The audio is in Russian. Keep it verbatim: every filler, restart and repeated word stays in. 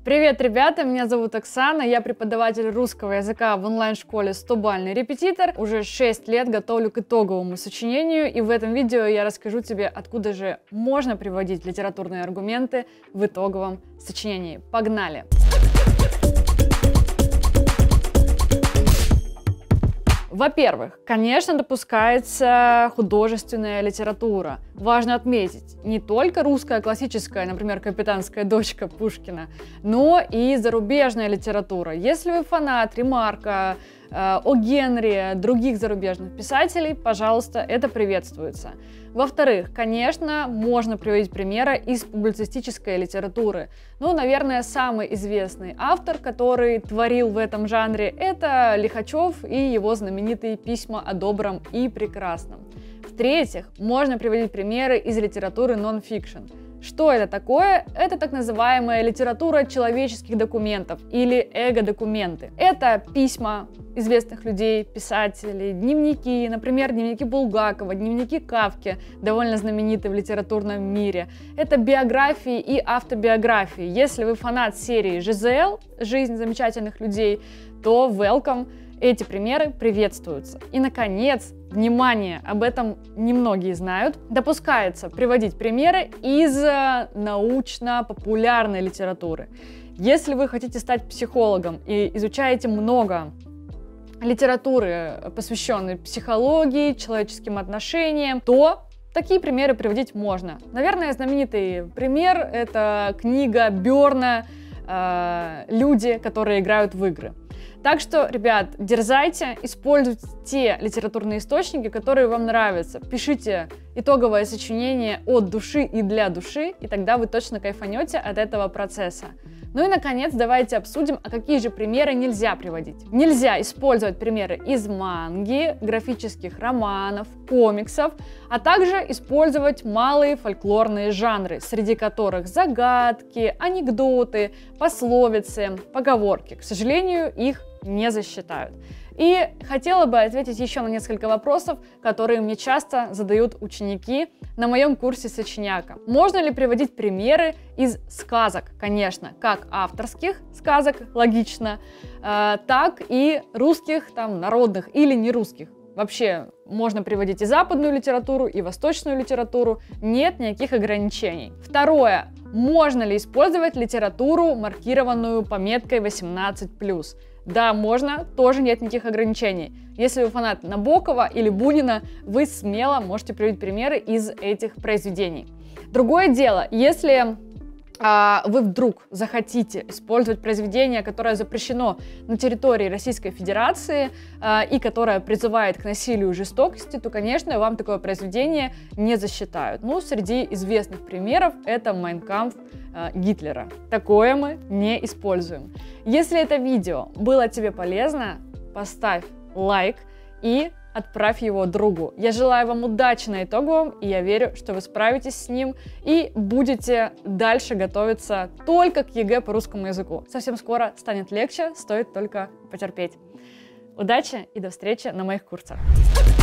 Привет, ребята! Меня зовут Оксана, я преподаватель русского языка в онлайн-школе сто бальный репетитор. Уже шесть лет готовлю к итоговому сочинению, и в этом видео я расскажу тебе, откуда же можно приводить литературные аргументы в итоговом сочинении. Погнали! Во-первых, конечно, допускается художественная литература. Важно отметить, не только русская классическая, например, «Капитанская дочка» Пушкина, но и зарубежная литература. Если вы фанат Ремарка, О. Генри, других зарубежных писателей, пожалуйста, это приветствуется. Во-вторых, конечно, можно приводить примеры из публицистической литературы. Ну, наверное, самый известный автор, который творил в этом жанре, это Лихачев и его знаменитые письма о добром и прекрасном. В-третьих, можно приводить примеры из литературы нон-фикшн. Что это такое? Это так называемая литература человеческих документов или эго-документы. Это письма известных людей, писателей, дневники, например, дневники Булгакова, дневники Кафки, довольно знаменитые в литературном мире. Это биографии и автобиографии. Если вы фанат серии Жизель, «Жизнь замечательных людей», то welcome. Эти примеры приветствуются. И, наконец, внимание, об этом немногие знают, допускается приводить примеры из научно-популярной литературы. Если вы хотите стать психологом и изучаете много литературы, посвященной психологии, человеческим отношениям, то такие примеры приводить можно. Наверное, знаменитый пример — это книга Бёрна «Люди, которые играют в игры». Так что, ребят, дерзайте, используйте те литературные источники, которые вам нравятся. Пишите итоговое сочинение от души и для души, и тогда вы точно кайфанете от этого процесса. Ну и, наконец, давайте обсудим, а какие же примеры нельзя приводить. Нельзя использовать примеры из манги, графических романов, комиксов, а также использовать малые фольклорные жанры, среди которых загадки, анекдоты, пословицы, поговорки. К сожалению, их не засчитают. И хотела бы ответить еще на несколько вопросов, которые мне часто задают ученики на моем курсе сочиняка. Можно ли приводить примеры из сказок? Конечно, как авторских сказок, логично, э, так и русских, там, народных или нерусских. Вообще, можно приводить и западную литературу, и восточную литературу. Нет никаких ограничений. Второе. Можно ли использовать литературу, маркированную пометкой восемнадцать плюс? Да, можно, тоже нет никаких ограничений. Если вы фанат Набокова или Бунина, вы смело можете приводить примеры из этих произведений. Другое дело, если а, вы вдруг захотите использовать произведение, которое запрещено на территории Российской Федерации а, и которое призывает к насилию и жестокости, то, конечно, вам такое произведение не засчитают. Ну, среди известных примеров это «Майн кампф» Гитлера. Такое мы не используем. Если это видео было тебе полезно, поставь лайк и отправь его другу. Я желаю вам удачи на итоговом, и я верю, что вы справитесь с ним и будете дальше готовиться только к ЕГЭ по русскому языку. Совсем скоро станет легче, стоит только потерпеть. Удачи и до встречи на моих курсах.